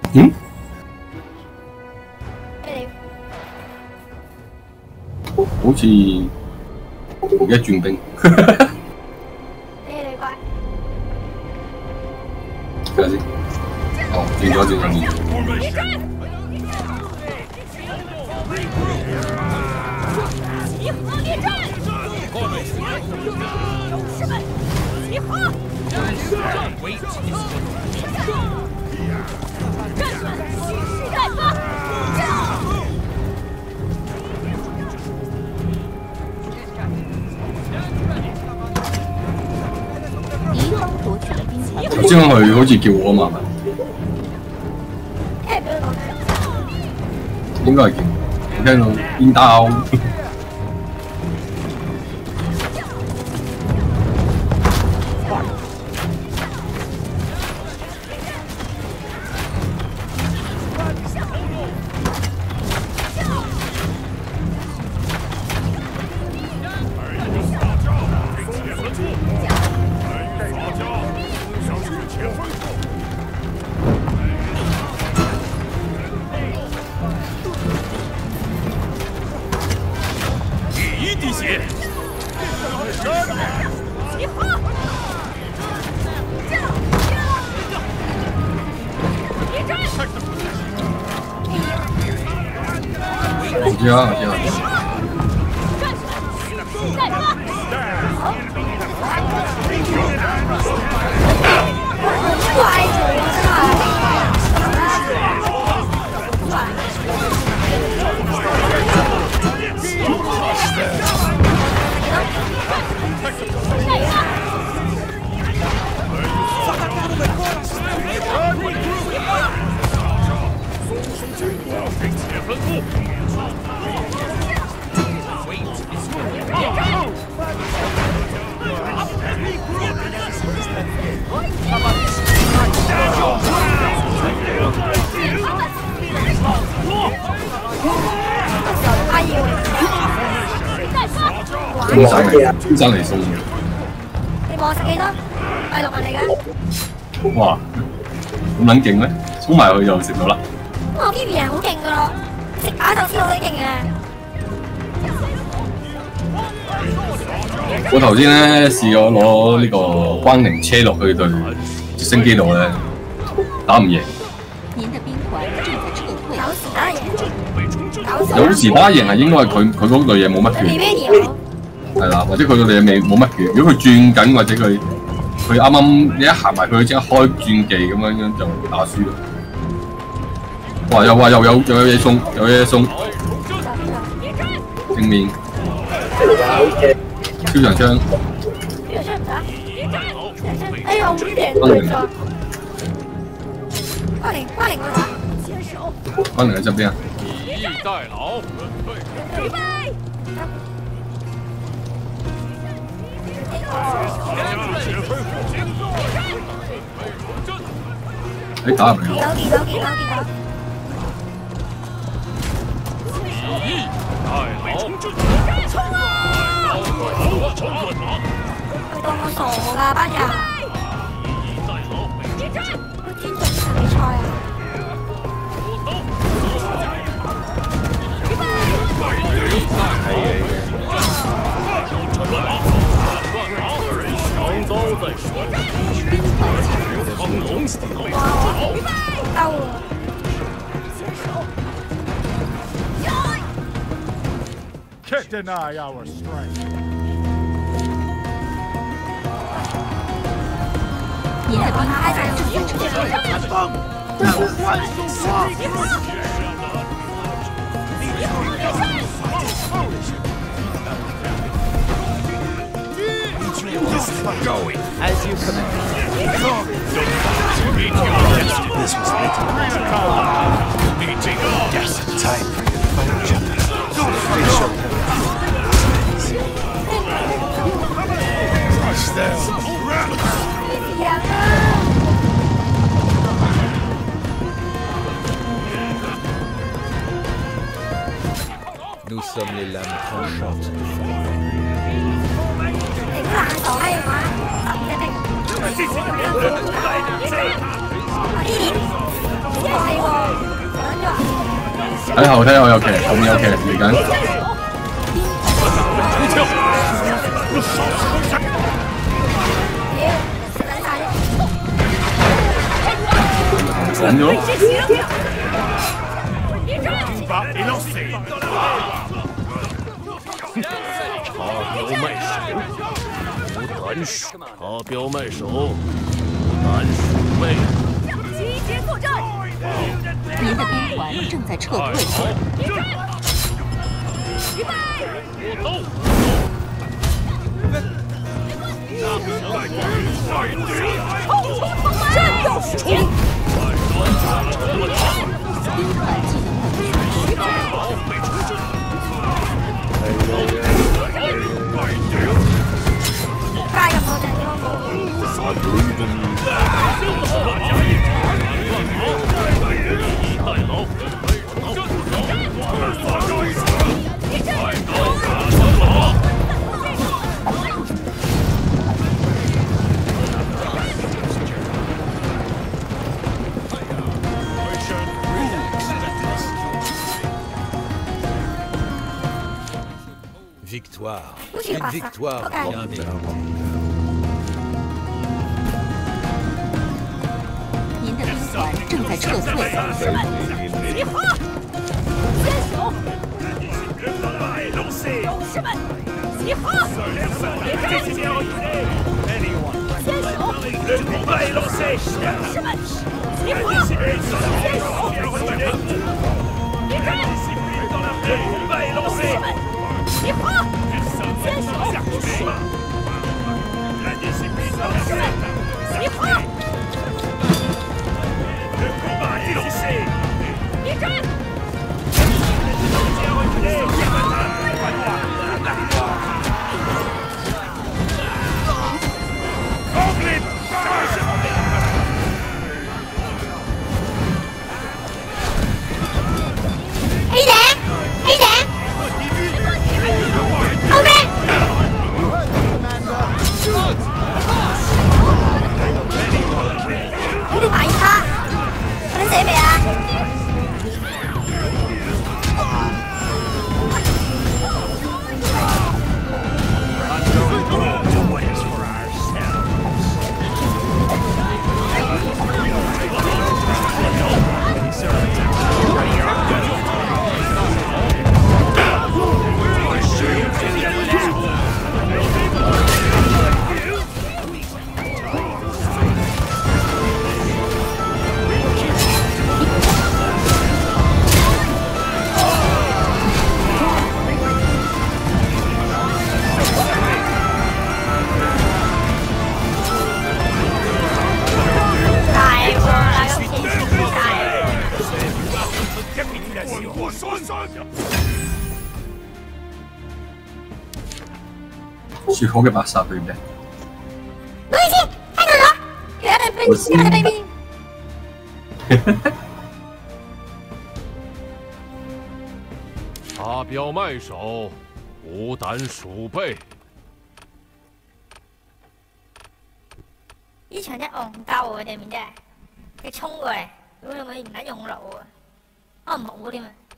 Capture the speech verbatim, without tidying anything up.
嗯？好似而家轉兵。睇下先。哦，轉咗轉咗轉咗。 集合列阵！勇士们，集合！战士们，再发！敌方夺取了兵权。 頭先佢好似叫我啊嘛，應該係叫我聽到邊刀。 滴血！ 集合！列阵！ 我知啊，我知啊。 再发！快住中山嚟，中山嚟送嘅。 你望我食幾多？係六萬嚟㗎。 哇，咁撚勁咩？衝埋去就食到啦。 我 B B 人好勁㗎咯，食打壽司我都勁嘅。 我頭先咧試過攞呢個關寧車落去對直升機度咧，打唔贏。有時打贏係應該係佢佢嗰隊嘢冇乜權。係啦，或者佢哋未冇乜權。如果佢轉緊，或者佢佢啱啱你一行埋佢即刻開轉技咁樣樣就打輸咯。哇！又話又有又有嘢送，有嘢送，正面超長槍。 哎呀，五點關寧， 關寧關寧嗰度接手。 關寧喺側邊啊！ 以逸待勞。 預備。 你打入嚟。 見到見到見到見到。 以逸待勞。 衝啊！佢當我傻㗎班人。 以逸待勞。 佢專注比賽啊！ 长刀在手，放龙死后， 到了。 Can't deny our strength. 你的兵还在继续出现。 Going as you command. This was meeting. Yes, time for you to find each other. Crush them. Nous sommes les lames tranchantes. 你都懶傻閪嘛？十隻兵。呢點？係喎。 睇後睇後有騎，後面有騎嚟緊。講咗。 插标卖首，无胆鼠辈。 集结作战。您的兵团正在撤退。预备。走。战斗时间。兵团技能本加入我哋呢 Victoire. 好似 Une 白 victoire 色 bien méritée. 您的兵团正在撤退。 集合！ 坚守！ 勇士们， 集合！ 坚守！ 坚守！ 勇士们， 集合！坚守！ 别开！勇士们， 集合！坚守！勇士们，集合！别开！ A 頂 A 頂 ，O K。你哋買卡，我哋死未啊？ 雪好嘅白殺對唔對？ 唔好意思，聽到咗，有人被有人被逼。 插标卖首，无胆鼠辈。 呢場真係戇鳩啊！對面真係，佢衝過嚟，屌你咪唔撚用腦啊！可能冇添啊！